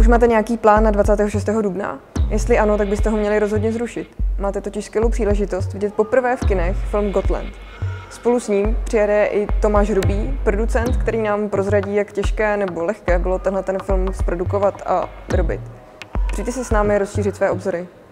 Už máte nějaký plán na 26. dubna? Jestli ano, tak byste ho měli rozhodně zrušit. Máte totiž skvělou příležitost vidět poprvé v kinech film Gotland. Spolu s ním přijede i Tomáš Hrubý, producent, který nám prozradí, jak těžké nebo lehké bylo tenhle film zprodukovat a vyrobit. Přijďte si s námi rozšířit své obzory.